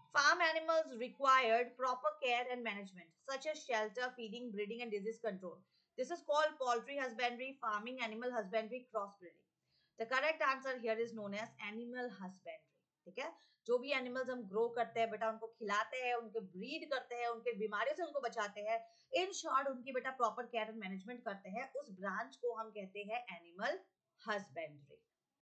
Farm animals required proper care and management, such as shelter, feeding, breeding, and disease control. This is called poultry husbandry, farming, animal husbandry, crossbreeding. The correct answer here is known as animal husbandry. ठीक है, जो भी animals हम grow करते हैं बेटा, उनको खिलाते हैं, उनके ब्रीड करते हैं, उनके बीमारियों से उनको बचाते हैं, इन शॉर्ट उनकी बेटा प्रॉपर केयर एंड मैनेजमेंट करते हैं, उस ब्रांच को हम कहते हैं एनिमल हस्बेंड्री.